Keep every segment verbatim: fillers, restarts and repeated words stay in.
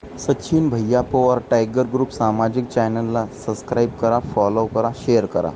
सचिन भैया Pawar tiger group सामाजिक चॅनलला सबस्क्राईब करा, फॉलो करा, शेअर करा.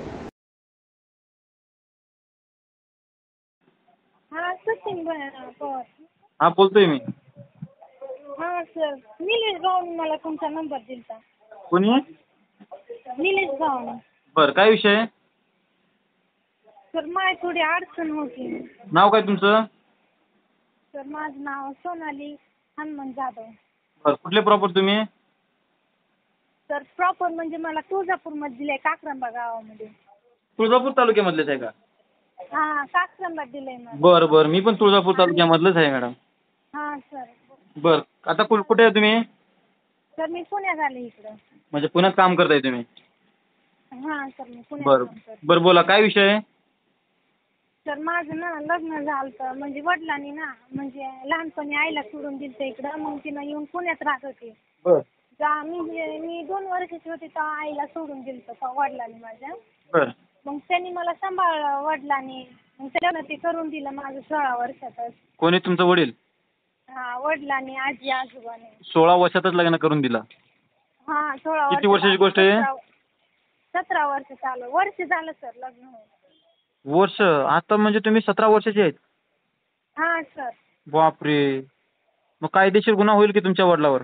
हा सचिन भैया पवार. हा बोलतोय मी. हा सर, निलेश भाऊनी मला तुमचा नंबर दिलता. कोणी? निलेश भाऊनी. बरं, काय विषय आहे? सर माझी थोडी अडचण होती. नाव काय तुमचं? सर माझं नाव सोनाली हनुमान जाधव. बरं, कुठले प्रॉपर तुम्ही? सर प्रॉपर म्हणजे मला तुळजापूरमध्ये दिलंय, काक्रंबा गावामध्ये. तुळजापूर तालुक्यामधलेच आहे का? हा काक्रंबा दिलंय मला. बरं बरं, मी पण तुळजापूर तालुक्यामधलंच आहे मॅडम. हा सर. बरं, आता कु कुठे आहे तुम्ही? सर मी पुण्यात आले इकडं. म्हणजे पुण्यात काम करताय तुम्ही? हा सर मी पुण्यात बरं काम करते. बरं, बोला काय विषय आहे? सर माझं ना लग्न झालं, म्हणजे वडिलांनी ना म्हणजे लहानपणी आईला सोडून दिलं इकडं, मग तिनं येऊन पुण्यात राहत होती. बरं जा मी मी दोन वर्षाची होते तेव्हा आईला सोडून दिलं तेव्हा वडिलांनी माझ्या. बरं मग त्यांनी मला सांभाळलं वडिलांनी. मग त्याला ते करून दिलं माझं सोळा वर्षातच. कोणी तुमचं वडील? हा वडिलांनी, आजी आजोबाने. सोळा वर्षातच लग्न करून दिला? हा सोळा किती वर्षाची गोष्ट आहे? सतरा वर्ष चालू वर्ष झालं सर लग्न होऊन. वर्ष? आता म्हणजे तुम्ही सतरा वर्षाचे आहेत? हा सर. बापरे, मग कायदेशीर गुन्हा होईल की तुमच्या वडिलावर?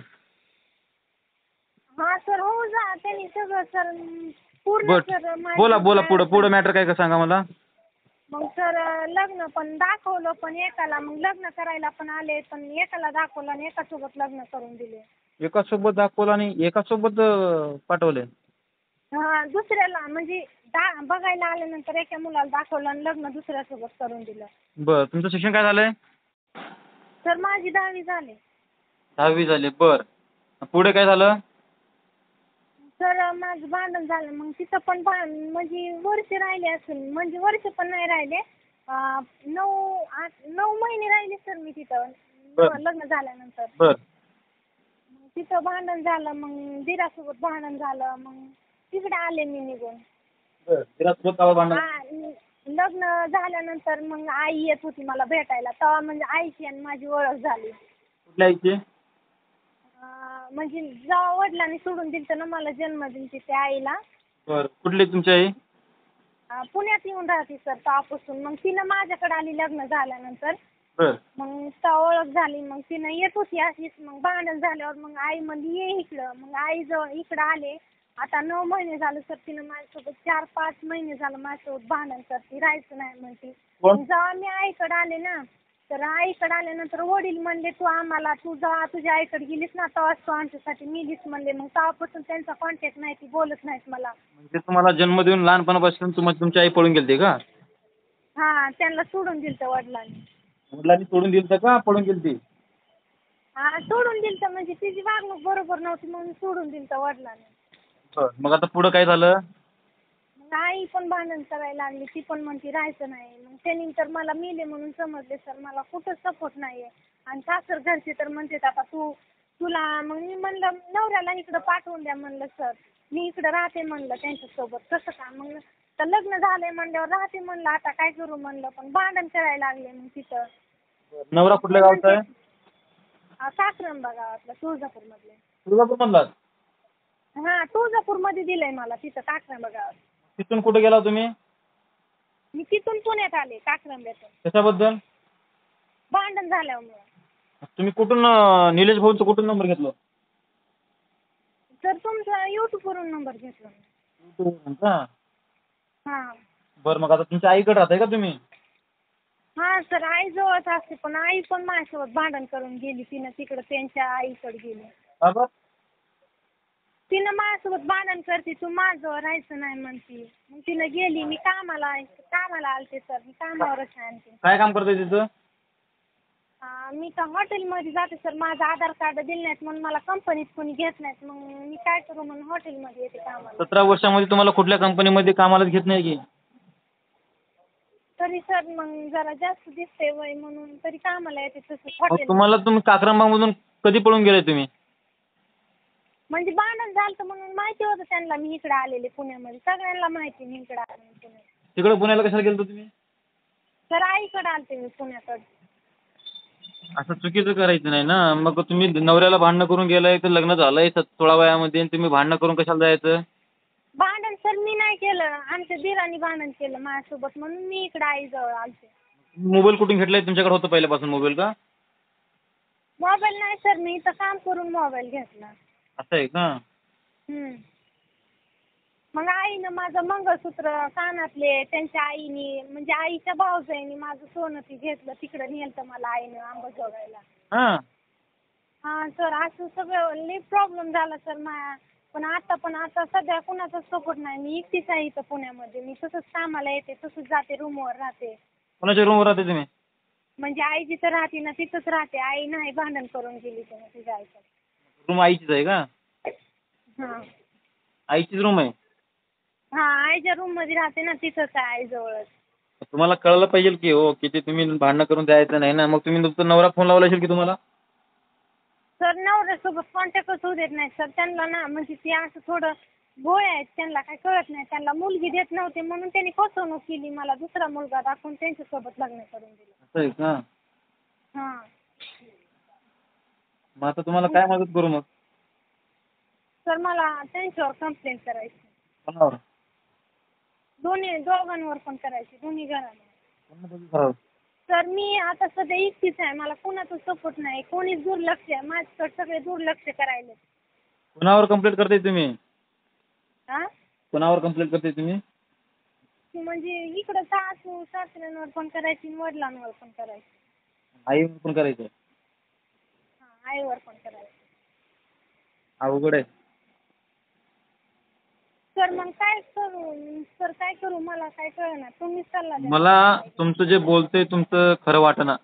हा सर हो जा त्यांनी सगळं सर पूर्ण बर, सर बोला बोला पुढं पुढं मॅटर काय का सांगा मला. मग सर लग्न पण दाखवलं, पण एकाला मग लग्न करायला पण आले, पण एकाला दाखवलं आणि एकासोबत लग्न करून दिले. एकासोबत दाखवलं आणि एकासोबत पाठवले? हा दुसऱ्याला म्हणजे दा बघायला आल्यानंतर एका मुलाला दाखवलं आणि लग्न दुसऱ्यासोबत करून दिलं. बरं, तुमचं शिक्षण काय झालंय? सर माझी दहावी झाली. दहावी झाली, बरं. पुढे काय झालं? सर माझं भांडण झालं, मग तिथं पण भांड म्हणजे वर्ष राहिले असेल, म्हणजे वर्ष पण नाही राहिले, नऊ आठ नऊ महिने राहिले सर मी तिथं लग्न झाल्यानंतर. बरं. तिथं भांडण झालं, मग दिरासोबत भांडण झालं, मग तिकडे आले मी निघून. लग्न झाल्यानंतर मग आई येत होती मला भेटायला, तेव्हा म्हणजे आईची आणि माझी ओळख झाली. कुठल्या आईची? म्हणजे जेव्हा वडिलांनी सोडून दिलं ना मला जन्म दिली तिथे आईला. बरं, कुठली तुमची आई? पुण्यात येऊन राहते सर तेव्हापासून. मग तिनं माझ्याकडे आली लग्न झाल्यानंतर. बरं. मग तेव्हा ओळख झाली, मग तिनं येत होती अशीच. मग भांडण झाल्यावर मग आई म्हणली ये इकडं, मग आई जवळ इकडं आले. आता नऊ महिने झालं सर तिनं माझ्यासोबत, चार पाच महिने झालं माझ्यासोबत भांडण करते, राहायचं नाही म्हणते. जेव्हा मी आईकडे आले ना, तर आईकडे आल्यानंतर वडील म्हणले तू आम्हाला, तू जेव्हा तुझ्या आईकडे गेलीस ना तेव्हाच तू आमच्यासाठी मिलीस म्हणले. मग तेव्हापासून त्यांचा कॉन्टॅक्ट नाही, ती बोलत नाहीत मला. म्हणजे तुम्हाला जन्म देऊन लहानपणापासून तुम्हाला तुमची आई पळून गेलती का? हा त्यांना सोडून दिलं वडिलांनी. वडिलांनी सोडून दिलं का पळून गेलती? हा सोडून दिलं, म्हणजे तिची वागणूक बरोबर नव्हती म्हणून सोडून दिलं वडिलांनी. बरं, मग आता पुढं काय झालं? मग आई पण भांडण करायला लागली, ती पण म्हणते राहायचं नाही. मग त्यांनी तर मला मिले म्हणून समजले सर, मला कुठंच सपोर्ट नाही आहे. आणि सासर घरचे तर म्हणतात आता तू तुला, मग मी म्हणलं नवऱ्याला इकडं पाठवून द्या म्हणलं सर, मी इकडं राहते म्हणलं त्यांच्यासोबत. कसं का? मग तर लग्न झालंय म्हणल्यावर राहते म्हणलं, आता काय करू म्हणलं, पण भांडण करायला लागले मग तिथं. नवरा कुठल्या गावचा आहे? काक्रंबा गावातला, तुळजापूरमधले. तुळजापूरमधला? हा तुळजापूरमध्ये दिलंय मला तिथं काक्रंबा गावात. तिथून कुठे गेला तुम्ही? मी तिथून पुण्यात आले काक्रंब्यातून. कशाबद्दल? भांडण झाल्यामुळे. तुम्ही कुठून निलेश भाऊंचा कुठून नंबर घेतला? सर तुमचा युट्यूबवरून नंबर घेतला. युट्यूबवरून का? हां. बरं, मग आता तुमच्या आईकडे राहताय का तुम्ही? हां सर आई जवळच असते, पण आई पण माझ्यासोबत भांडण करून गेली. तिनं तिकडं त्यांच्या आईकडे गेली. का बरं? तिनं माझ्यासोबत भांडण करते, तू माझ्याजवळ राहायचं नाही म्हणती. मग तिनं गेली, मी कामाला कामाला आलते सर, मी कामावरच आहे आणखी. काय काम करताय तिथं? मी तर हॉटेलमध्ये जाते सर, माझं आधार कार्ड दिलं नाहीत म्हणून मला कंपनीत कोणी घेत नाहीत. मग मी काय करू म्हणून हॉटेलमध्ये येते कामाला. सतरा वर्षामध्ये तुम्हाला कुठल्या कंपनीमध्ये कामालाच घेत नाही की? तरी सर मग जरा जास्त दिसते वय म्हणून तरी कामाला येते तसं मग हॉटेल. तुम्हाला तुम्ही काक्रंबामधून कधी पळून गेले तुम्ही? म्हणजे भांडण झालं म्हणून माहिती होतं त्यांना मी इकडे आलेले पुण्यामध्ये, सगळ्यांना माहिती मी इकडे आले पुण्यात. तिकडे पुण्याला कशाला गेलतो तुम्ही? सर आईकडे आलते मी पुण्याकडे. असं चुकीचं करायचं नाही ना. मग तुम्ही नवऱ्याला भांडणं करून गेलाय तर लग्न झालंय सत सोळा वयामध्ये आणि तुम्ही भांडणं करून कशाला जायचं? भांडण सर मी नाही केलं. आमच्या दिराने भांडण केलं माझ्यासोबत म्हणून मी इकडे आईजवळ आलते. मोबाईल कुठून घेतलाय? तुमच्याकडे होतं पहिल्यापासून मोबाईल का? मोबाईल नाही सर, मी इथं काम करून मोबाईल घेतला. असं आहे का? हम्म. मग आईनं माझं मंगळसूत्र कानातले त्यांच्या आईनी म्हणजे आईच्या भाऊजाईनी माझं सोनं ती घेतलं, तिकडं नेलतं मला आईनं अंबाजोगाईला. हां. हां सर, असं सगळं लई प्रॉब्लेम झाला सर माझ्या. पण आता पण आता सध्या कुणाचाच सपोर्ट नाही. मी एकटीच आहे इथं पुण्यामध्ये. मी तसंच कामाला येते, तसंच जाते, रूमवर राहते. कोणाच्या रूमवर राहते तुम्ही? म्हणजे आई जिथं राहते ना तिथंच राहते. आई नाही भांडण करून गेली त्यानं तिच्या आईचं. रूम आईचीच आहे का? हां. आईचीच रूम आहे? हां, आईच्या रूममध्ये राहते ना, तिथंच आहे आईजवळच. तुम्हाला कळलं पाहिजे की हो की ते तुम्ही भांडणं करून द्यायचं नाही ना. मग तुम्ही तुमचा नवरा फोन लावला असेल की तुम्हाला? सर नवऱ्यासोबत कॉन्टॅक्टच होऊ देत नाही सर. त्यांना ना म्हणजे ते असं थोडं भोळे आहेत, त्यांना काही कळत नाही. त्यांना मुलगी देत नव्हते म्हणून त्यांनी फसवणूक केली. मला दुसरा मुलगा दाखवून त्यांच्यासोबत लग्न करून दिलं. असं आहे का? हां. मग आता तुम्हाला काय मदत करू मग? सर मला त्यांच्यावर कंप्लेंट करायची. कोणावर? दोन्ही दोघांवर पण करायची, दोन्ही घरांवर. कोणावर? सर मी आता सध्या एकटीच आहे. मला कोणाचा सपोर्ट नाही. कोणीच दुर्लक्ष आहे. माझ्याकडे सगळे दुर्लक्ष करायले. कोणावर कंप्लेंट करताय तुम्ही? हां? कोणावर कंप्लेंट करताय तुम्ही? म्हणजे इकडं सासू सासऱ्यांवर पण करायची आणि वडिलांवर पण करायची. आईवर पण करायचं? हां, आईवर पण करायची. अवघड आहे. सर मग काय करू? सर काय करू? मला काय कळेना. तुम्हीच सल्ला द्या. मला तुमचं जे बोलतंय तुमचं खरं वाटेना.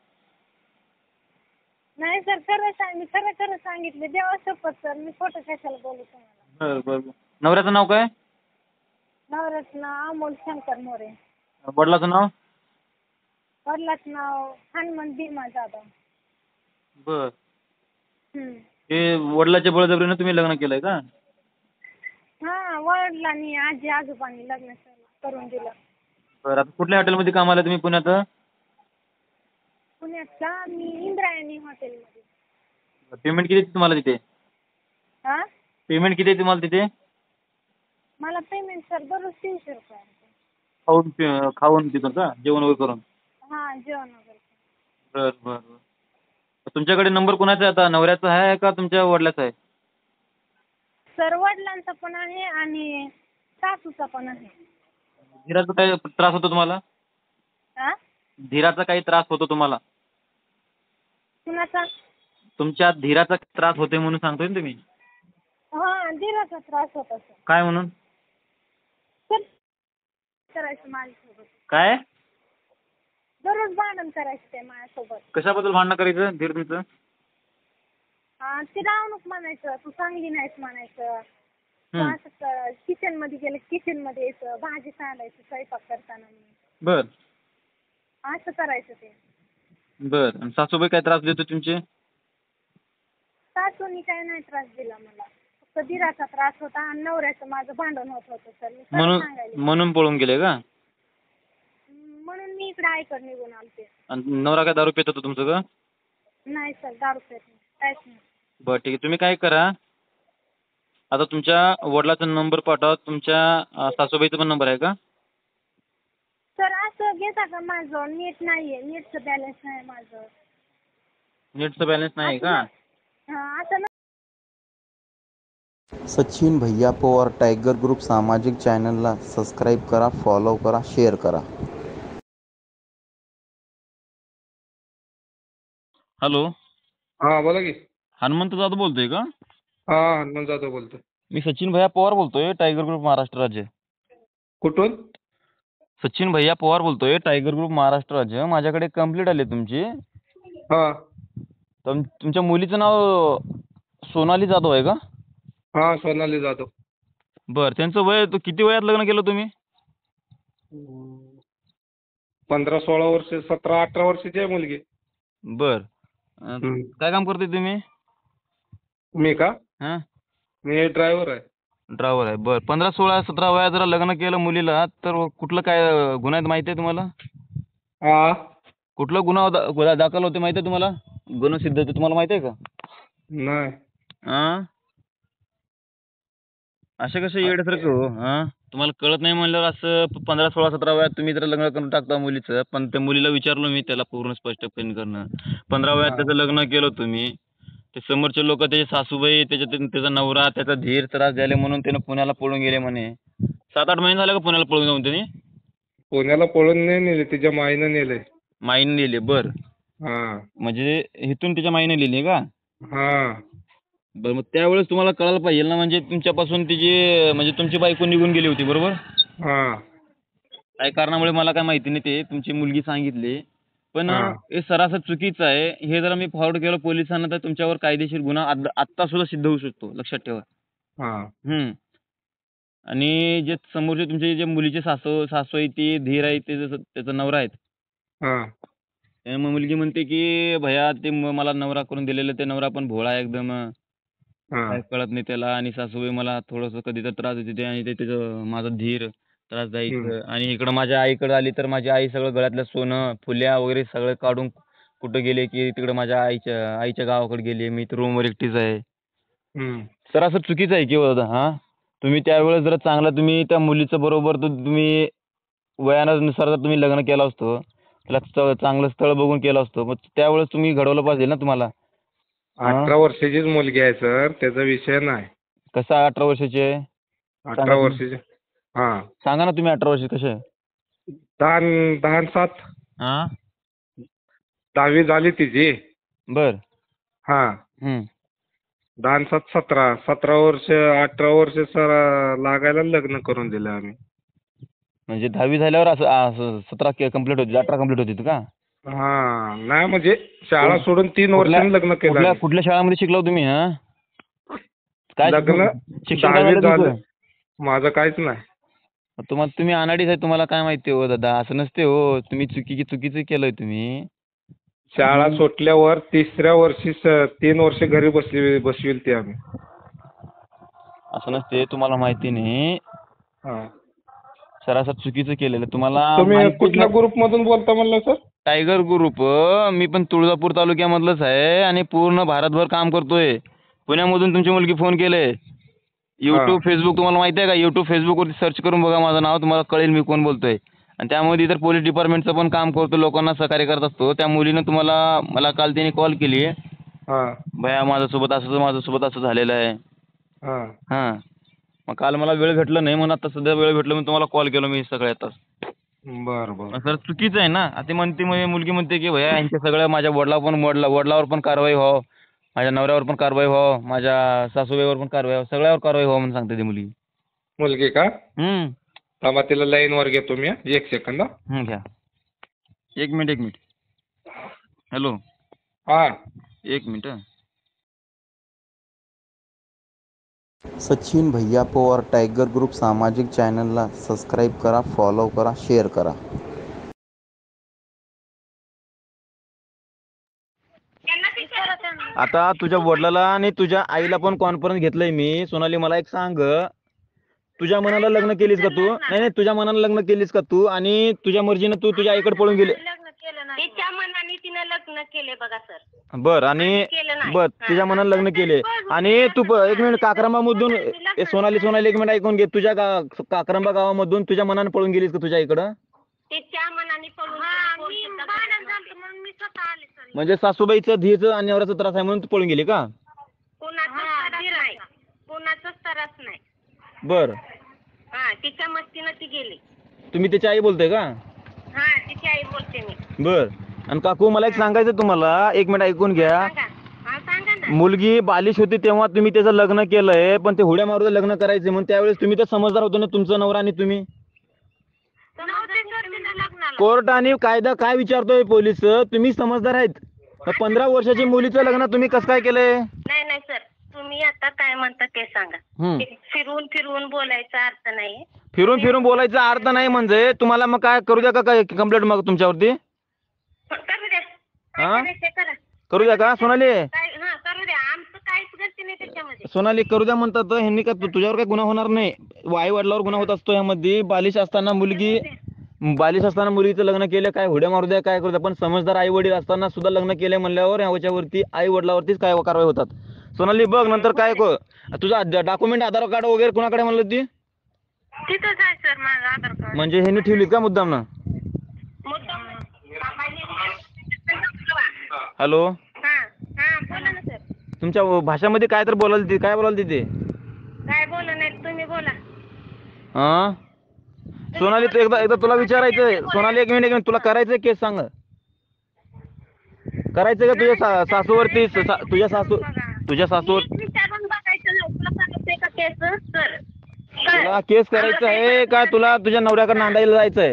नाही सर, खरं सांग. मी खरं खरं सांगितले. देवा शपथ सर, मी खोटं कशाला बोलू तुम्हाला. बरं बरं बरं. नवऱ्याचं नाव काय? नवऱ्याचं नाव अमोल शंकर मोरे. वडिलाचं नाव? वडिलाचं नाव हनुमंत भीमा जाधव. बर. हम्म. हे वडिलाच्या बळजबरीनं तुम्ही लग्न केलंय का? हां, वडिलांनी आजी आजोबांनी लग्न करून दिलं. बरं. आता कुठल्या हॉटेलमध्ये कामाला तुम्ही पुण्यात? पुण्यात का? मी इंद्रायणी हॉटेलमध्ये. पेमेंट किती आहे तुम्हाला तिथे? हां? पेमेंट किती आहे तुम्हाला तिथे? मला पेमेंट सर दररोज तीनशे रुपये आहे. खाऊन पि- खाऊन तिथून का? जेवण वगैरे करून? हां, जेवण वगैरे. बरं बरं बरं. तुमच्याकडे नंबर कोणाचा आहे आता? नवऱ्याचा आहे का तुमच्या वडिलाचा आहे? सर वडिलांचा पण आहे आणि सासूचा पण आहे. धीराचा काही त्रास होतो तुम्हाला? हां? धीराचा काही त्रास होतो तुम्हाला? कुणाचा? तुमच्या धीराचा त्रास होते म्हणून सांगतोय ना तुम्ही? हां, दिराचा त्रास होता सर. काय म्हणून? सर करायचं माझ्यासोबत. काय? दररोज भांडण करायचं ते माझ्यासोबत. कशाबद्दल भांडणं करायचं धीर तुमचं? हां, ती रावणूक म्हणायचं, तू चांगली नाहीस म्हणायचं. तू हं. असं किचनमध्ये गेलं किचनमध्ये यायचं, भाजी सांडायचं स्वयंपाक करताना. बर असं करायचं ते. बर. आणि सासूबाई काय त्रास देतो तुमचे? सासूनी काय नाही त्रास दिला मला. फक्त दिराचा त्रास होता आणि नवऱ्याचं माझं भांडण होत होतं सर. मी खरं म्हणून सांगायले. म्हणून पळून गेले का? म्हणून मी इकडे आईकडे निघून आलते. आणि नवरा काय दारू पित होता तुमचं का? नाही सर, दारू पित नाही. काहीच नाही. बरं ठीक आहे. तुम्ही काय करा, आता तुमच्या वडिलाचा नंबर पाठवा. तुमच्या अं, सासूबाईचा पण नंबर आहे का? सर असं घेता का माझं? नेट नाही आहे. नेटचं बॅलन्स नाही माझं. नेटचा बॅलन्स नाही आहे का? हां, असं सचिन भैया पवार टायगर ग्रुप सामाजिक चॅनलला सबस्क्राईब करा, फॉलो करा, शेअर करा. हॅलो, हा बोला की. हनुमंत जाधव बोलतोय का? हा हनुमान जाधव बोलतो. मी सचिन भैया पवार बोलतोय, टायगर ग्रुप महाराष्ट्र राज्य. कुठून? सचिन भैया पवार बोलतोय, टायगर ग्रुप महाराष्ट्र राज्य. माझ्याकडे कंप्लीट आली तुमची. हा तुम- तुमच्या मुलीचं नाव सोनाली जाधव आहे का? हा सोनाली जाधव. बरं. त्यांचं वय तो किती वयात लग्न केलं तुम्ही? पंधरा सोळा वर्ष सतरा अठरा वर्षाची आहे मुलगी. बर. अं, हम्म. काय काम करते तुम्ही? मी का? हां, मी ड्रायव्हर आहे. ड्रायव्हर आहे. बरं. पंधरा सोळा सतरा वयात जरा लग्न केलं मुलीला तर कुठलं काय अं, गुन्हा आहेत माहिती आहे तुम्हाला? हा कुठला गुन्हा होता गुन्हा दाखल होते माहिती आहे तुम्हाला? गुन्हा सिद्ध होते तुम्हाला माहिती आहे का? नाही. हां असे कसे येड्यासारखं हो हां तुम्हाला कळत नाही म्हणल्यावर असं प- पंधरा सोळा सतरा वयात तुम्ही जर लग्न करून टाकता मुलीचं. पण त्या मुलीला विचारलो मी त्याला पूर्ण स्पष्टपणे करणं पंधरा वयात हा. त्याचं लग्न केलं तुम्ही. ते समोरचे लोक त्याचे सासूबाई त्याच्या त्याचा नवरा त्याचा धीर त्रास झाले म्हणून त्यानं पुण्याला पळून गेले म्हणे. सात आठ महिने झाले का पुण्याला पळून जाऊन त्यांनी? पुण्याला पळून नाही नेले, तिच्या माईनं नेले. माईने लिहिले बर हा म्हणजे इथून त्याच्या माईने लिहिले का? हा बरं मग त्यावेळेस तुम्हाला कळायला पाहिजे ना म्हणजे तुमच्यापासून तिची म्हणजे तुमची बायको निघून गेली होती बरोबर? हा काही कारणामुळे मला काय माहिती नाही ते तुमची मुलगी सांगितली. पण हा. हे सरासर चुकीचं आहे. हे जर मी फॉरवर्ड केलं पोलिसांना तर तुमच्यावर कायदेशीर गुन्हा आद- आत्ता सुद्धा सिद्ध होऊ शकतो लक्षात ठेवा. हा हम्म. आणि जे समोरचे तुमचे जे मुलीचे सासू सासू आहे ती धीर आहे ते जसं त्याचा नवरा आहेत. हा ते मग मुलगी म्हणते की भैया ते म- मला नवरा करून दिलेलं ते नवरा पण भोळा आहे एकदम हा काय कळत नाही त्याला आणि सासूबाई मला थोडंसं कधी तर त्रास देते आणि ते त्याचं माझा धीर त्रास द्यायचं आणि इकडं माझ्या आईकडे आली तर माझी आई सगळं गळ्यातलं सोनं फुल्या वगैरे सगळं काढून कुठं गेले की तिकडं माझ्या आईच्या आईच्या गावाकडे गेली मी तर रूमवर एकटीच आहे. हम्म. सर असं चुकीचं आहे की हो दादा हां तुम्ही त्यावेळेस जर चांगलं तुम्ही त्या मुलीचं बरोबर तर तुम्ही वयानुसार जर तुम्ही लग्न केलं असतं त्याला स्थळ चांगलं स्थळ बघून केलं असतं मग त्यावेळेस तुम्ही घडवलं पाहिजे ना तुम्हाला. अठरा वर्षाचीच मुलगी आहे सर, त्याचा विषय नाही. कसं अठरा वर्षाची आहे? अठरा सांगा वर्षाची. हा सांगा ना तुम्ही अठरा वर्ष कसे आहे? दहा न- दहा न सात हां दहावी झाली तिची. बर हा हम्म. दहा न सात सतरा सतरा वर्ष अठरा वर्ष सर लागायला लग्न करून दिलं आम्ही. म्हणजे दहावी झाल्यावर असं असं सतरा कंप्लीट होती अठरा कंप्लीट होती का? हा नाही म्हणजे शाळा सोडून तीन कुठल्या- वर्षांनी लग्न केलं कुठल्या आम्ही. कुठल्या शाळेमध्ये शिकला तुम्ही हा? काय लग्न शिक्षण- शिक्षण काय दहावीत झालं झालं. तुमचं? माझं काहीच नाही. तुम्हाला तुम्ही अनाडीच आहे तुम्हाला काय माहिती हो दादा असं नसते हो तुम्ही चुकी चुकीचं केलंय तुम्ही. शाळा सुटल्यावर तिसऱ्या वर्षी स- तीन वर्ष घरी बसली बसविल ते आम्ही. असं नसते तुम्हाला माहिती नाही हा. सरासर चुकीचं केलेलं तुम्हाला तुम्ही माहितीच कुठल्या नाही. ग्रुप मधून बोलता म्हणलं सर? टायगर ग्रुप मी पण तुळजापूर तालुक्यामधलंच आहे आणि पूर्ण भारतभर काम करतोय. पुण्यामधून तुमची मुलगी फोन केले. युट्यूब फेसबुक तुम्हाला माहिती आहे का? युट्यूब फेसबुकवरती सर्च करून बघा माझं नाव तुम्हाला कळेल मी कोण बोलतोय. आणि त्यामध्ये इतर पोलीस डिपार्टमेंटचं पण काम करतो लोकांना सहकार्य करत असतो. त्या मुलीनं तुम्हाला मला काल तिने कॉल केली हा भैया माझ्यासोबत असं माझ्यासोबत असं झालेलं आहे. हा हां मग काल मला वेळ भेटला नाही म्हणून आता सध्या वेळ भेटला म्हणून तुम्हाला कॉल केला मी सगळ्यातच. बर बर. सर चुकीचं आहे ना. आता ती म्हणते म्हणजे मुलगी म्हणते की भैया यांच्या सगळ्या माझ्या वडिलावर पण वडिला वडिलावर पण कारवाई व्हावं माझ्या नवऱ्यावर पण कारवाई व्हावं माझ्या सासूबाईवर पण कारवाई व्हावं सगळ्यावर कारवाई व्हावं म्हणून सांगते ती मुलगी. मुलगी का? हम्म थांबा तिला लाईन वर घेतो मी. एक सेकंद. हम्म, घ्या एक मिनिट एक मिनिट हॅलो हा एक मिनिट हं. सचिन भैया पवार टायगर ग्रुप सामाजिक चॅनलला सबस्क्राईब करा, फॉलो करा, शेअर करा. आता तुझ्या वडिलाला आणि तुझ्या आईला पण कॉन्फरन्स घेतलंय मी. सोनाली मला एक सांग तुझ्या मनाला लग्न केलीस का तू? नाही नाही तुझ्या मनाला लग्न केलीस का तू आणि तुझ्या मर्जीनं तू तुझ्या आईकडे पळून गेली? तिच्या मनाने तिने लग्न केले बघा सर. बर आणि केलं नाही. बर तुझ्या मनानं लग्न केले आणि तू प- एक मिनिट काकरंबामधून ए, सोनाली सोनाली एक मिनिट ऐकून घे. तुझ्या गा- काकरंबा गावामधून तुझ्या मनानं पळून गेलीस का तुझ्या आईकडं? तिच्या मनाने पळून हा गेली, मी पोरगी भांडण तक्रार झालं म्हणून मी स्वतः आले सर. म्हणजे सासूबाईचं धीचं आणि नवऱ्याचा त्रास आहे म्हणून तू पळून गेली का? कोणाचाच त्रास नाही. कोणाचाच त्रास नाही. बर हा तिच्या मस्तीनं ती गेली. तुम्ही त्याची आई बोलताय का? हा तिची आई बोलते मी. बर आणि काकू मला एक सांगायचं तुम्हाला एक मिनिट ऐकून घ्या. सांगा. हा सांगा ना. मुलगी बालिश होती तेव्हा तुम्ही त्याचं लग्न केलंय पण ते हुड्या मारून लग्न करायचे म्हणून त्यावेळेस तुम्ही तर समजदार होतो ना तुमचा नवरा आणि तुम्ही. नव्हते सर तिने लग्नाला. कोर्ट आणि कायदा काय विचारतोय पोलीस तुम्ही समजदार आहेत. मग पंधरा वर्षाची मुलीचं लग्न तुम्ही कसं काय केलंय? नाही नाही सर तुम्ही आता काय म्हणता ते सांगा. हम्म. फिरून फिरून बोलायचा अर्थ नाही. फिरून फिरून बोलायचा अर्थ नाही म्हणजे तुम्हाला मग काय करू द्या का काय कंप्लेंट मग तुमच्यावरती? करू द्या. काय हा? करायचं करा. करू द्या का सोनाली? काय हा करू द्या. आमचं काहीच गलती नाही त्याच्यामध्ये. सोनाली करू द्या म्हणतात तर ह्यांनी का तुझ्यावर काही गुन्हा होणार नाही. आई वडिलावर गुन्हा होत असतो यामध्ये बालिश असताना मुलगी बालिश असताना मुलीचं लग्न केलं, काय हुड्या मारू द्या, काय करू द्या, पण समजदार आई वडील असताना सुद्धा लग्न केले म्हणल्यावर याच्यावरती आई वडिलावरतीच काय कारवाई होतात. सोनाली बघ नंतर काय को तुझा डॉक्युमेंट आधार कार्ड वगैरे कुणाकडे म्हणलं ती तिथंच आहे सर माझं आधार कार्ड. म्हणजे ह्यांनी ठेवलीत का मुद्दामनं? मुद्दाम. हॅलो, हा हा बोला ना सर. तुमच्या भाषामध्ये काय तर बोलाल ती काय बोलाल ती ते काय बोला नाही तुम्ही बोला. हा सोनाली, तू एकदा एकदा तुला विचारायचंय सोनाली, एक मिनिट एक मिनिट तुला करायचंय केस सांग, करायचंय का तुझ्या सा- सासूवरती सा- तुझ्या सासू तुझ्या सासूवर नीट विचारून बघायचं नाही तुला करायचंय का केस सर. तुला केस करायचं आहे का तुला तुझ्या नवऱ्याकडे नांदायला जायचंय?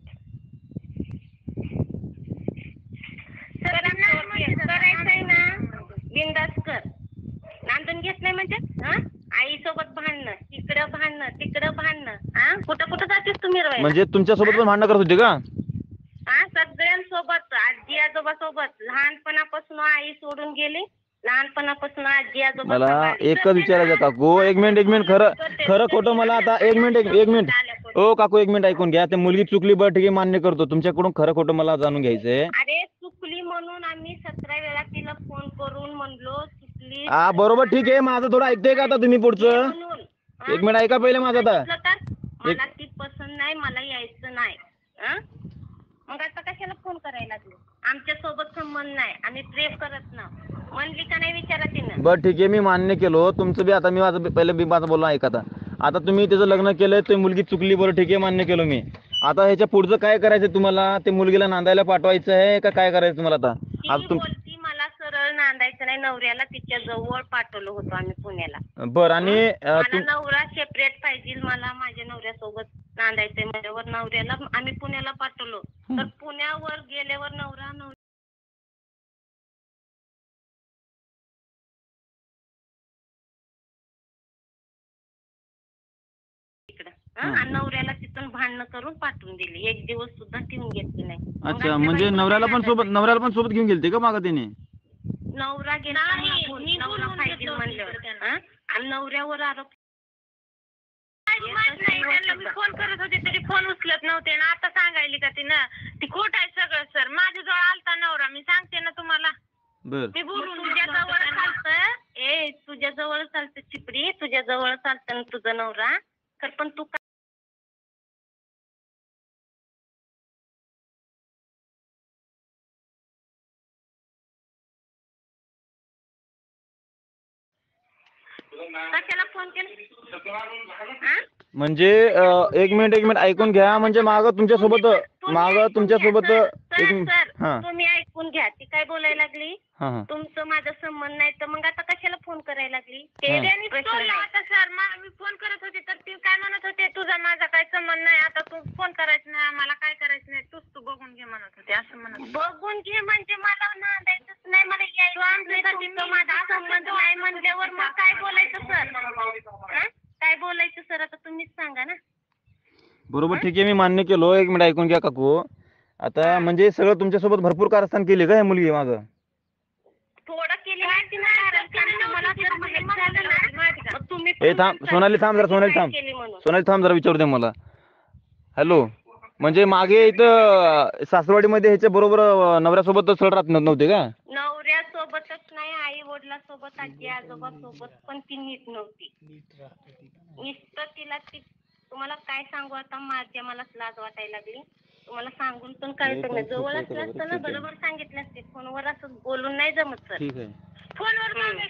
करायचंय ना बिंदास कर. नांदून घेत नाही म्हणजे हा आई सोबत भांडणं, इकडं भांडणं तिकडं भांडणं. हा कुठं कुठं जातेस तुम्ही रवायला? म्हणजे तुमच्यासोबत पण भांडणं करत होती का? हा सगळ्यांसोबत, आजी आजोबा सोबत. लहानपणापासून आई सोडून गेली, लहानपणापासून आजी आजोबा मला सांभाळले. एकच विचारायचं काकू, एक मिनिट एक मिनिट खरं खरं खोटं मला आता एक मिनिट एक एक मिनिट ओ काकू एक मिनिट ऐकून घ्या. ते मुलगी चुकली बरं ठीक आहे मान्य करतो, तुमच्याकडून खरं खोटं मला जाणून घ्यायचंय. अरे चुकली म्हणून आम्ही सतरा वेळा तिला फोन करून म्हणलो चुकली हा बरोबर ठीक आहे, माझं थोडं ऐकतोय का आता तुम्ही पुढचं? म्हणून. हा? एक मिनिट ऐका पहिले माझं आता. म्हटलं तर मला ती पसंत नाही, मला यायचं नाही. हा? मग आता कशाला फोन करायला लागले? आमच्या सोबत संबंध नाही, आम्ही प्रेम करत ना म्हणली का नाही विचारा तिनं. बरं ठीक आहे, मी मान्य केलो तुमचं बी. आता मी माझं बी- पहिले मी माझं बोलणं ऐका आता. आता तुम्ही त्याचं लग्न केलंय, ते मुलगी चुकली बरं ठीक आहे मान्य केलो मी. आता ह्याच्या पुढचं काय करायचं तुम्हाला? ते मुलगीला नांदायला पाठवायचं आहे का काय करायचं तुम्हाला आता? ती आता तुम बोलती मला सरळ नांदायचं नाही, नवऱ्याला तिच्या जवळ पाठवलं होतं आम्ही पुण्याला. बरं आणि अं, मला तुम नवरा सेपरेट पाहिजे, मला माझ्या नवऱ्यासोबत नांदायचंय म्हणल्यावर नवऱ्याला आम्ही पुण्याला पाठवलो. तर पुण्यावर गेल्यावर नवरा नवरी इकडं हं? आणि नवऱ्याला तिथून भांडणं करून पाठवून दिली, एक दिवस सुद्धा ठेवून घेतली नाही. मग अच्छा आपल्या म्हणजे बायकोला नवऱ्याला पण काय सोबत नवऱ्याला पण सोबत घेऊन गेलते का मागं त्याने? नवरा गेला नवरा पाहिजे म्हणल्यावर हं? आणि नवऱ्यावर आरोप. त्यांना मी फोन करत होते तरी फोन उचलत नव्हते ना. आता सांगायली का तिनं ती खोट आहे सगळं सर. माझ्याजवळ आलता नवरा, मी सांगते ना तुम्हाला. बर मी बोलून तुझ्या जवळ चालतं ए तुझ्या जवळ चालतं चिपडी, तुझ्या जवळ चालतं ना तुझं नवरा. तर पण तू कशाला फोन केला? म्हणजे अं, एक मिनिट एक मिनिट ऐकून घ्या. म्हणजे मागं तुमच्यासोबत मागं तुमच्यासोबत एक मिनिट हा तुम्ही ऐकून घ्या. ती काय बोलायला लागली? हा हा तुमचं माझा संबंध नाही तर मग आता कशाला फोन करायला लागली? हा. आता सर मी फोन करत होते तर ती काय म्हणत होते तुझा माझा काय संबंध नाही, आता तू फोन करायचं नाही, मला काय करायचं नाही, तूच तू बघून घे म्हणत होते. असं म्हणत बघून घे म्हणजे मला नांदायचंच नाही, मला यायचं माझा संबंध नाही म्हणल्यावर मग काय बोलायचं सर? काय बोलायचं सर आता तुम्हीच सांगा ना. बरोबर ठीक आहे, मी मान्य केलो. एक मिनिट ऐकून घ्या काकू. आता म्हणजे सगळं तुमच्यासोबत भरपूर कारस्थान केली का हे मुलगी मागं? थोडं केली माहिती नाही मला जर माहित झालं ना मग तुम्ही ए थांब सोनाली, थांब जरा सोनाली थांब केली म्हणून. सोनाली थांब जरा विचारू दे मला. हॅलो, म्हणजे मागे इथं सासरवाडीमध्ये ह्याच्या बरोबर अं, नवऱ्यासोबत सळ राहत नव्हते का? नवऱ्यासोबतच नाही, आई वडिलांसोबत, आजी आजोबा सोबत पण ती नीट नव्हती. नुसतं तिला ती तुम्हाला काय सांगू आता, माझ्या मलाच लाज वाटायला लागली. तुम्हाला सांगून पण काय नाही, जवळ असलं असतं ना बरोबर सांगितलं असते. फोनवर असं बोलून नाही जमत सर. ठीक आहे. फोनवर मागे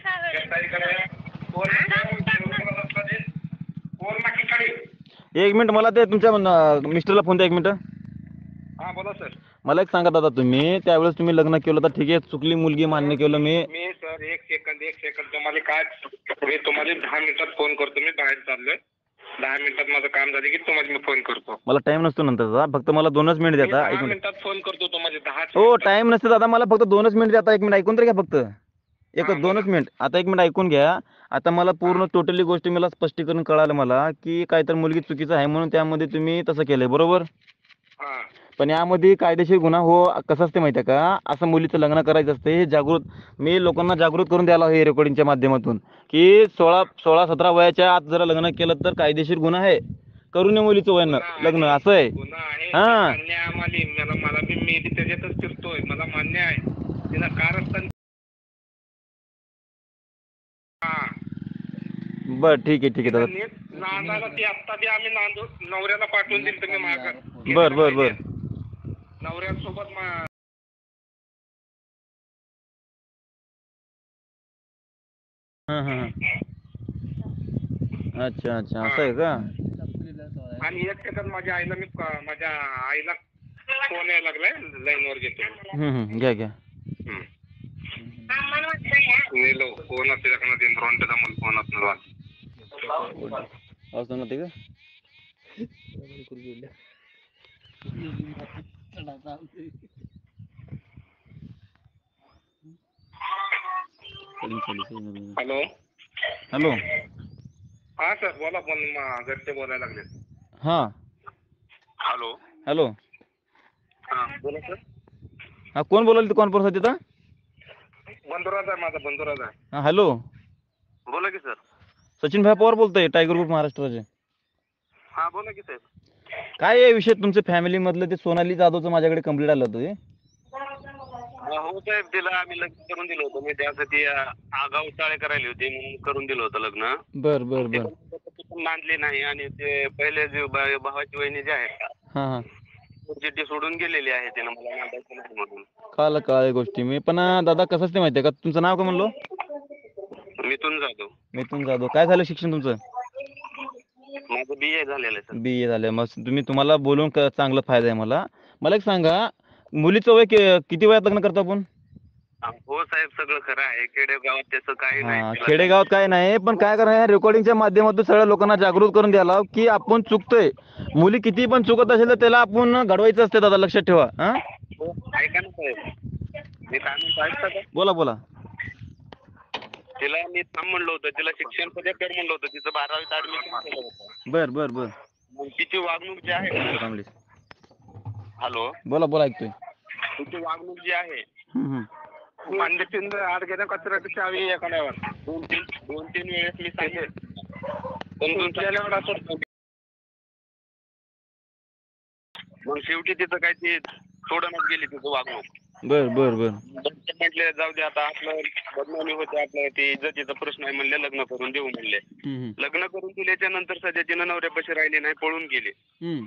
एक मिनिट मला ते तुमच्या अं, मिस्टरला फोन द्या एक मिनिट. हा बोला सर. मला एक सांगा दादा, तुम्ही त्यावेळेस तुम्ही लग्न केलं तर ठीक आहे, चुकली मुलगी मान्य केलं मी. मी सर एक सेकंद एक सेकंद तुम्हाला काय मी तुम्हाला दहा मिनिटात फोन करतो. मी बाहेर चाललोय, दहा मिनिटात माझं काम झालं की तुम्हाला मी फोन करतो. मला टाइम नसतो नंतरचा, फक्त मला दोनच मिनिट मी द्या. दहा एक मिनिट. मिनिटात फोन करतो तुम्हाला. दहा हो टाइम नसते दादा, मला फक्त दोनच मिनिट द्या. एक मिनिट ऐकून तर घ्या फक्त. एक हा, दोनच बोला. मिनिट आता एक मिनिट ऐकून घ्या. आता मला पूर्ण टोटली गोष्टी मला स्पष्टीकरण कळालं मला की काहीतरी मुलगी चुकीचं आहे म्हणून त्यामध्ये तुम्ही तसं केलंय बरोबर. हा पण यामध्ये कायदेशीर गुन्हा हो कसं असते माहिती आहे का, असं मुलीचं लग्न करायचं असते हे जागृत मी लोकांना जागृत करून द्यायला हे रेकॉर्डिंगच्या माध्यमातून की सोळा सोळा सतरा वयाच्या आत जर लग्न केलं तर कायदेशीर गुन्हा आहे. करू नये मुलीचं वय न- लग्न असं आहे. गुन्हा आहे हा. मान्य आहे आम्हाला. मला मला बी मी बी त्याच्यातच फिरतोय. मला मान्य आहे. तिला कारस्थान. हा. बर ठीक आहे ठीक आहे तिला दादा. नीट नांदायला ती आत्ता बी आम्ही नांदू नवऱ्याला पाठवून दिलं तुम्ही मागं. बर बर बर. नवऱ्यासोबत मा- हां हां हां. अच्छा अच्छा असं आहे का. आणि एक सेकंद माझ्या आईला मी क- माझ्या आईला फोन यायला लागलाय. लाईन वर घेतो. हम्म हम्म घ्या घ्या. हम्म. नेलो फोन असते का दिन रोंडे मला फोन असणार. असं नव्हते का. हॅलो. हॅलो. हा सर बोला. पण म- घरचे बोलायला लागले. हां हॅलो. हॅलो. हा बोला सर. हां कोण बोलाल ते कॉन्फरन्स तिथं. बंधुराज आहे माझा. बंधुराज आहे. हां हॅलो. बोला की सर. सचिन भाई पवार बोलतोय टायगर ग्रुप महाराष्ट्राचे. हा बोला की साहेब. काय आहे विषय तुमच्या फॅमिली मधलं ते सोनाली जाधवचं माझ्याकडे कंप्लीट आलं होतं ते. हो साहेब. तिला आम्ही लग्न करून दिलं होतं. मी त्यासाठी अं, आगाऊ टाळे करायली होती म्हणून करून दिलं होतं लग्न. बर बर बर. ती पण मानली नाही. आणि ते पहिले जे भा- भावाची वहिनी जे आहेत का हां हां. चिठ्ठी सोडून गेलेली आहे तिनं मला मांडायचं नाही म्हणून. कळालं कळालं गोष्टी मी पण अं, दादा कसं असते माहिती आहे का तुमचं नाव काय म्हणलो. मिथून जाधव. मिथून जाधव. काय झालं शिक्षण तुमचं. माझं बी ए झालेलं आहे सर. बी ए झालं. मग तुम्ही तुम्हाला बोलून क- चांगला फायदा आहे मला. मला एक सांगा मुलीचं वय कि- किती वयात लग्न करतो आपण. हो साहेब सगळं खरं आहे. खेडेगावात त्याचं काही हा नाही. खेडेगावात काय नाही पण काय करणार रेकॉर्डिंगच्या माध्यमातून सगळ्या लोकांना जागृत करून द्यायला की आपण चुकतोय. मुली किती पण चुकत असेल तर त्याला आपण घडवायचं असते दादा लक्षात ठेवा. हा हो, ऐका ना साहेब. मी काय म्हणतो ऐकता का? बोला बोला. तिला मी थांब म्हणलं होतं. तिला शिक्षण पदे कर म्हणलं होतं. तिचं बारावीत ऍडमिशन केलं होतं. बर बर बर. मग तिची वागणूक जी आहे ना- चांगली. हॅलो. बोला बोला ऐकतोय. तिची वागणूक जी आहे हम्म, हम्म. मान्यचिंद आड गेल्या कचऱ्याची चावी एखाद्यावर दोन तीन दोन तीन वेळेस मी सांगेल. पण तुमच्यावर असं मग शेवटी तिचं काय ती सोडूनच गेली तिचं वागणूक. बर बर बर. म्हटले जाऊ दे आता आपलं बदनामी होते. आपलं ते इज्जतीचा प्रश्न आहे म्हणले लग्न करून देऊ म्हणले. हम्म, हम्म. लग्न करून दिल्याच्या नंतर सध्या तिनं नवऱ्यापाशी राहिली नाही. पळून गेली. हम्म.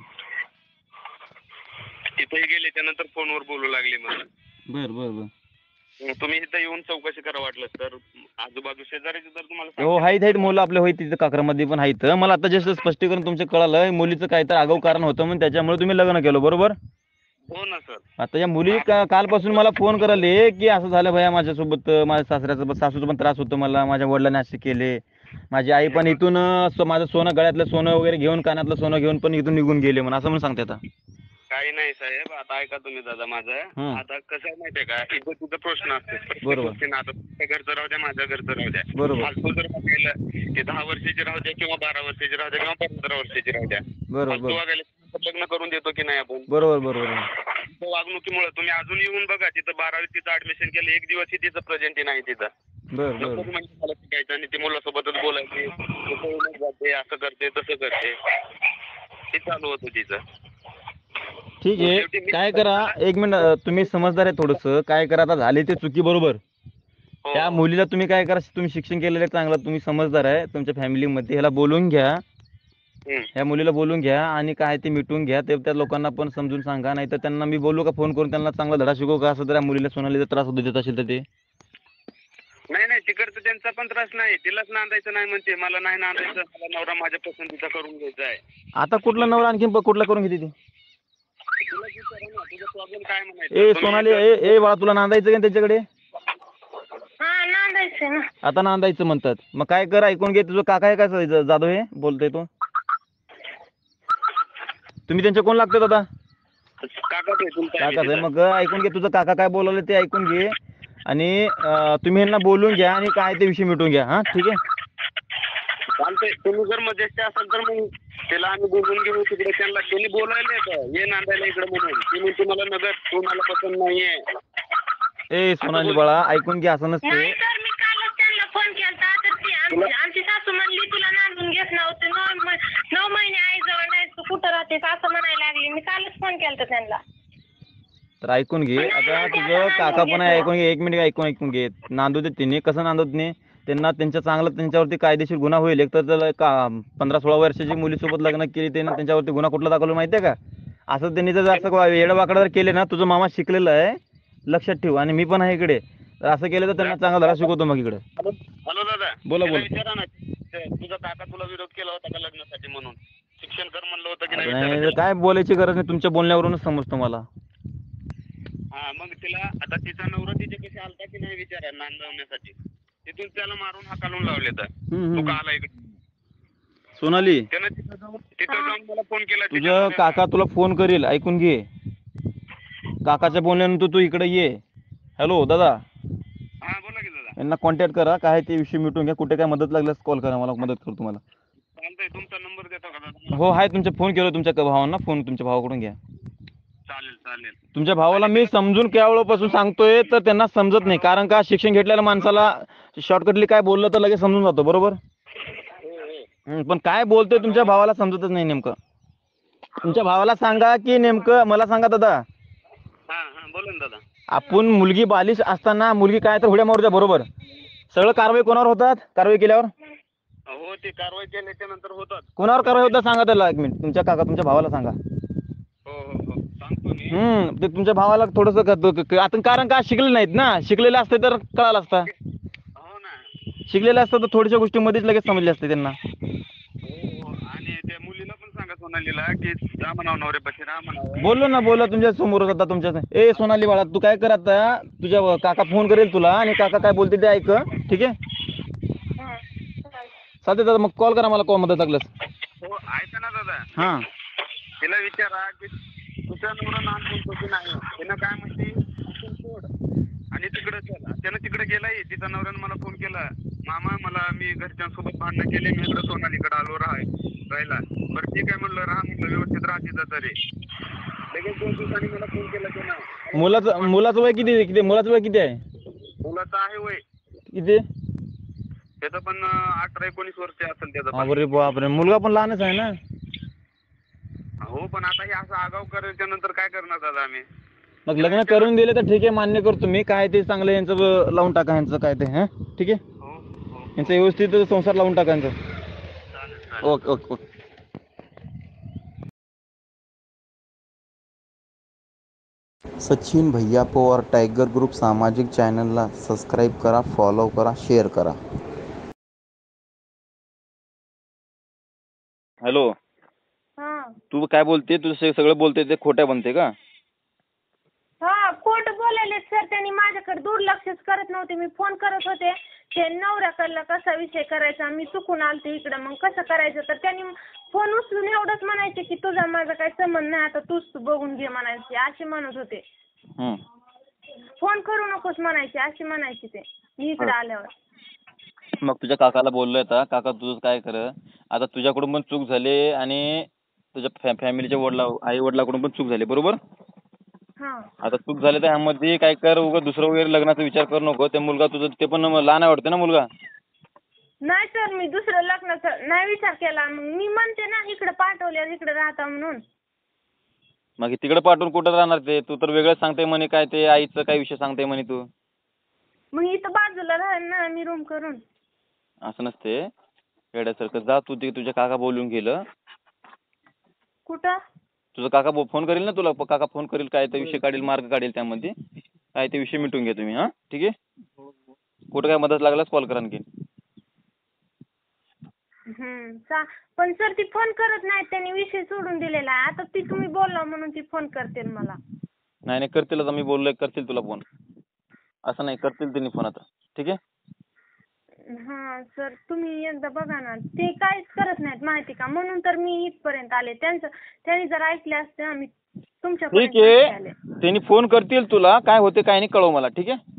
तिथेही गेल्याच्या नंतर फोनवर बोलू लागली मला. बर बर बर. तुम्ही इथं येऊन चौकशी करा वाटलं तर. आजूबाजू शेजारीचे जर तुम्हाला हो आहेत आहेत मुलं आपले होईल तिथं काकरामध्ये पण आहेत. मला आता जस्ट स्पष्टीकरण तुमचं कळालं मुलीचं काहीतरी आगाऊ कारण होतं म्हणून त्याच्यामुळे तुम्ही लग्न केलं बरोबर. हो ना सर. आता या मुली का- कालपासून मला फोन करायले की असं झालं भैया माझ्यासोबत माझ्या सासऱ्याचं पण सासूचं पण त्रास होतो मला. माझ्या वडिलांनी असे केले. माझी आई पण इथून अं, सो- माझं सोनं गळ्यातलं सोनं वगैरे घेऊन कानातलं सोनं घेऊन पण इथून निघून गेले म्हणून असं म्हणून सांगते आता. काही नाही साहेब. आता ऐका तुम्ही दादा माझं. हं. आता कसं आहे माहितीये का इथं तुझा प्रश्न असतो. बरोबर. प्रत्येक आता तुमच्या घरचं राहू द्या माझ्या घरचं राहू द्या. बरोबर. फालतू जर बघायला ते दहा वर्षाची राहू द्या किंवा बारा वर्षाची राहू द्या किंवा पंधरा वर्षाची राहू द्या. बरोबर फालतू वागायला लग्न करून देतो की नाही आपण. बरोबर बरोबर. त्या वागणुकीमुळे तुम्ही अजून येऊन बघा. तिथं बारावीत तिचं ऍडमिशन केलं. एक दिवसही तिचं प्रेझेंट नाही तिथं. बर बर. नको म्हणजे मला शिकायचं आणि ती मुलासोबतच बोलायची. ते पळूनच जाते असं करते तसं करते. ते चालू होतं तिचं. ठीक आहे काय करा एक मिनिट अं, तुम्ही समजदार आहे थोडंसं. काय करा आता झाली ते चुकी बरोबर. हो. त्या मुलीला तुम्ही काय करा तुम्ही शिक्षण केलेलं आहे चांगलं तुम्ही समजदार आहे तुमच्या फॅमिलीमध्ये ह्याला बोलून घ्या. हं. ह्या मुलीला बोलून घ्या आणि काय ते मिटून घ्या. ते त्या लोकांना पण समजून सांगा. नाही तर त्यांना मी बोलू का फोन करून त्यांना चांगला धडा शिकवू का असं जर या मुलीला सोनालीचा त्रास होतो देत असेल तर ते. नाही नाही तिकडचं त्यांचा पण त्रास नाही. तिलाच नांदायचं नाही म्हणते. मला नाही नांदायचं. मला नवरा माझ्या पसंतीचा करून घ्यायचा आहे. आता कुठला नवरा आणखीन प- कुठला करून घेते ती. तुला विचारा ना तुझा प्रॉब्लेम काय म्हणायचं. ए तुम्ही सोनाली इथं- ए ए बाळा तुला नांदायचं का त्याच्याकडे. हा नांदायचं ना. आता नांदायचं म्हणतात. मग काय कर ऐकून घे तुझं काका आहे काय ज- जाधव हे बोलतोय तो. तुम्ही त्यांचे कोण लागतात आता. काकाच आहे तुमचा आहे काकाच आहे तिथं. मग ऐकून घे तुझं काका काय बोलावलं ते ऐकून घे आणि अं, तुम्ही यांना बोलून घ्या आणि काय ते विषय मिटून घ्या. हा ठीक आहे. चालतंय. तुम्ही जर मजेचे असाल तर मग त्याला आम्ही बोलून घेऊ तिकडे. त्यांना त्यांनी बोलायला येतं ये नांदायला इकडे म्हणून. ती म्हणते मला नगर तू मला पसंत नाहीये. ए सोनाली बाळा ऐकून घे असं नसते. नाही तर मी कालच त्यांना फोन केलता तर ती आमची आमची सासू म्हणली तुला नांदून घेत नव्हतं. नऊ म- नऊ महिने आईजवळ नाही असं म्हणायला लागली. मी कालच फोन केलता त्यांना. तर ऐकून घे आता तुझं काका पण आहे, ऐकून घे एक मिनिट ऐकून ऐकून घे. नांदू दे तिने कसं नांदवत नाही त्यांना, त्यांच्या चांगलं त्यांच्यावरती कायदेशीर गुन्हा होईल. एक तर त्याला का पंधरा सोळा वर्षाची मुलीसोबत लग्न केली त्याने, त्यांच्यावरती गुन्हा कुठला दाखवला माहिती आहे का? असं त्यांनी जर असं येडवाकडं जर केले ना, तुझं मामा शिकलेलं आहे लक्षात ठेव, आणि मी पण आहे इकडे. तर असं केलं तर त्यांना चांगला धडा शिकवतो मग इकडे. हॅलो दादा, बोला, त्याला बोला. विचारा ना, ते तुझा काका तुला विरोध केला होता का लग्नासाठी म्हणून? शिक्षण कर म्हणलं होतं की नाही नाही, विचारा. काय बोलायची गरज नाही, तुमच्या बोलण्यावरूनच समजतो मला. हा मग तिला आता तिचा नवरा तिच्यापाशी आलता की नाही विचारा नांदवण्यासाठी. तिथून त्याला मारून हाकालून लावले तर हम्म, तू हम्म. का आला इकडे. सोनाली, त्यानं तिथं जाऊन तिथं जाऊन मला फोन केला. तुझं काका तुला फोन करेल, ऐकून घे. काकाच्या बोलण्यानंतर तू इकडे ये. हॅलो दादा, हा बोला की दादा. यांना कॉन्टॅक्ट करा, काय ते विषय मिटून घ्या. कुठे काय मदत लागल्यास कॉल करा, मला मदत करतो तुम्हाला. चालतंय, तुमचा नंबर देतो का दादा? हो आहे, तुमचा फोन केला तुमच्या भावांना, फोन तुमच्या भावाकडून घ्या. चालेल चालेल. तुमच्या भावाला मी समजून केवळपासून सांगतोय तर त्यांना समजत नाही, कारण का शिक्षण घेतलेल्या माणसाला शॉर्टकटली काय बोललं तर लगेच समजून जातो, बरोबर. हं, पण काय बोलतोय तुमच्या भावाला समजतच नाही नेमकं. तुमच्या भावाला सांगा की नेमकं मला सांगा दादा, हा हा बोला ना दादा. आपण मुलगी बालिश असताना मुलगी काय तर हुड्या मारू द्या, बरोबर. सगळं कारवाई कोणावर होतात? कारवाई केल्यावर हो ते कारवाई केल्याच्या नंतर होतात. कोणावर कारवाई होतात सांगा त्याला, एक मिनिट तुमच्या काका तुमच्या भावाला सांगा. हो हो हो सांगतो मी. हम्म ते तुमच्या भावाला थोडंसं आता, कारण का शिकले नाहीत ना, शिकलेले असते तर कळालं असता. हो ना. शिकलेले असतं तर थोड्याशा गोष्टीमध्येच लगेच समजले असते त्यांना. हो आणि त्या मुलीला पण सांगा सोनालीला की जा म्हणावं नवऱ्यापाशी राहा म्हणावं. बोललो ना, बोला तुमच्या समोरच आता तुमच्या. ए सोनाली बाळा, तू काय कर आता, तुझ्या काका फोन करेल तुला आणि काका काय बोलते ते ऐक, ठीक आहे. चालते दादा, मग कॉल करा मला, कॉल मदत लागल्यास. हो ऐका ना दादा. हां तिला विचारा की तुझ्या नवरा लहान बोलतो की नाही. तिनं काय म्हणते इथून सोड आणि तिकडे चला. त्यानं तिकडे गेलाय. तिचा नवऱ्यानं मला फोन केला, मामा मला मी घरच्यांसोबत भांडणं केले, मी इकडे सोनालीकडे आलो राहाय राहायला. बरं ठीक आहे म्हणलं, राहा म्हणलं, व्यवस्थित राहा तिथं तरी. लगेच दोन दिवसांनी मला फोन केला त्यानं. मुलाचं मुलाचं वय किती किती मुलाचं वय किती आहे? मुलाचं आहे वय किती? त्याचं पण अठरा एकोणीस वर्ष असेल त्याचं पण. अरे बापरे, मुलगा पण लहानच आहे ना. हो पण आता हे असं आगाव करायच्या नंतर काय करणार दादा आम्ही. मग लग्न करून दिले तर ठीक आहे, मान्य करतो मी. काय ते चांगलं यांचं लावून टाका, यांचं काय ते. हां ठीक आहे, हो हो यांचं व्यवस्थित संसार लावून टाका यांचं. चालेल चालेल. Okay okay okay. सचिन भैया पवार टायगर ग्रुप सामाजिक चॅनलला सबस्क्राईब करा, फॉलो करा, शेअर करा. हॅलो, हा तू काय बोलते? तुझं सगळं बोलते ते खोटं बनते का? हा खोट बोलायले सर. त्यांनी माझ्याकडे दुर्लक्षच करत नव्हते. मी फोन करत होते, ते नवऱ्याकडला कसा विषय करायचा, मी चुकून आलते इकडं, मग कसं करायचं. तर त्यांनी फोन उचलून एवढंच म्हणायचे की तुझा माझा काही संबंध नाही, आता तूच तू बघून घे म्हणायचे, असे म्हणत होते. हं. फोन करू नकोस म्हणायचे, असे म्हणायचे ते मी इकडे आल्यावर. मग तुझ्या काकाला बोललोय आता, काका तुझं काय कर, आता तुझ्याकडून पण चूक झाली आणि तुझ्या फॅ फॅमिलीच्या वडला आई वडिलाकडून पण चूक झाली, बरोबर. हा आता चूक झाली तर ह्यामध्ये काय कर, उगा दुसरं वगैरे लग्नाचा विचार करू नको. ते मुलगा तुझं ते पण लहान आहे वाटतं ना मुलगा. नाही सर, मी दुसरं लग्नाचा नाही विचार केला. मग मी म्हणते ना इकडे पाठवले, इकडे राहता म्हणून. मग तिकडे पाठवून कुठं राहणार ते? तू तर वेगळं सांगते म्हणे, काय ते आईचं काय विषय सांगते म्हणे तू. मग इथं बाजूला राहील ना मी रूम करून. असं नसते येड्यासारखं. जा तू, ते तुझ्या काका बोलून गेलं. कुठं? तुझा काका फोन करेल ना तुला, काका फोन करेल, काय ते विषय काढेल, मार्ग काढेल त्यामध्ये, काय ते विषय मिटून घ्या तुम्ही. हां ठीक आहे, कुठं काय मदत लागल्यास कॉल करा आणखी. हम्म चा पण सर ती फोन करत नाहीत, त्यांनी विषय सोडून दिलेला आहे. आता ती तुम्ही बोलला म्हणून ती फोन करतील मला. नाही नाही करतील, आता मी बोललोय करतील तुला फोन. असं नाही, करतील त्यांनी फोन आता, ठीक आहे. हा सर तुम्ही एकदा बघा ना, ते काहीच करत नाहीत माहिती का, म्हणून तर मी इथपर्यंत आले. त्यांचं त्यांनी जर ऐकले असते ना, मी तुमच्यापर्यंत ठीक आहे, आले. त्यांनी फोन करतील तुला, काय होते काय नाही कळव मला, ठीक आहे.